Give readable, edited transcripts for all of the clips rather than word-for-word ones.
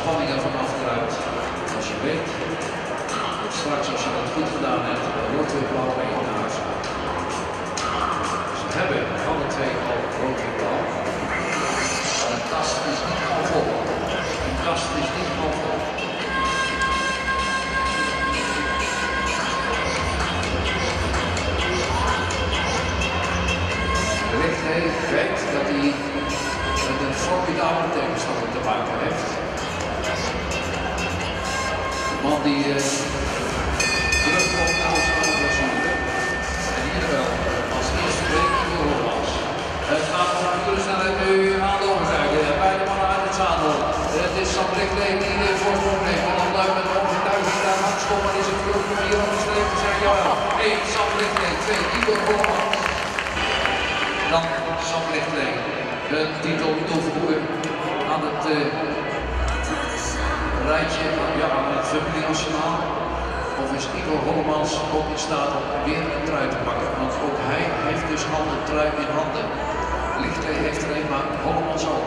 spanning ervan afgeruimd. Als je weet, straks als je dat goed gedaan hebt, dan wordt weer blauw mee naar huis gaan. Ze hebben alle twee al rood en blauw. Maar de kast is niet al vol. De kast is niet al vol. Lichthee weet dat hij met een formidabele tegenstander te maken heeft. De man die terugkomt uit zijn blessure. En hier wel als eerste week in de Hollands. Het gaat van de snelheid nu aan de overzijde. Beide mannen uit het zadel. Het is Sam Lichthee die de voorsprong neemt. En dan luidt met overtuiging daar langs komt. Maar is het genoeg om hier op de streep te zijn? Jawel. 1 Sam Lichthee, 2 Igor Hollands. Dan Sam Lichthee de titel toevoegen aan het rijtje, ja, aan het familienationaal. Of is Igor Hollemans ook in staat om weer een trui te pakken? Want ook hij heeft dus al een trui in handen. Lichthee heeft er een, maar Hollemans ook.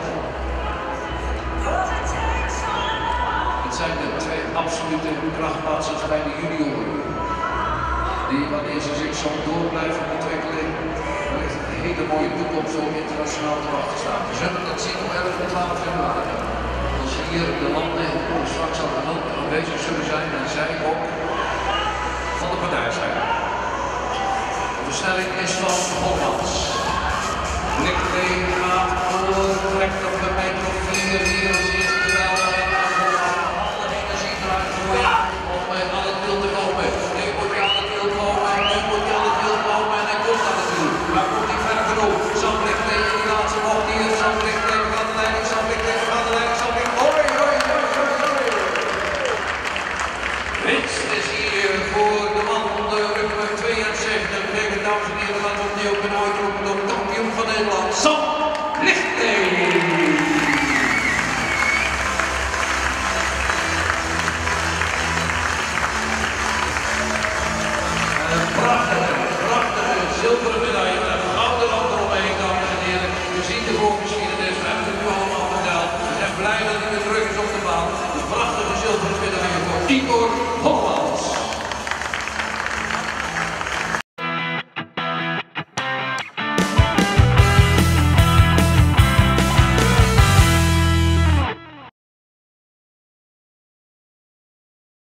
Het zijn de twee absolute krachtplaatsers bij de junioren. Die, wanneer ze zich zo door blijven ontwikkelen, wellicht een hele mooie toekomst om internationaal te wachten staan. We zullen dat zien op 11 en 12 januari. Als hier de landen straks al aanwezig zullen zijn en zij ook van de partij zijn. De versnelling is van Hollands. Lichthee gaat door, trekt op de meter 4 hier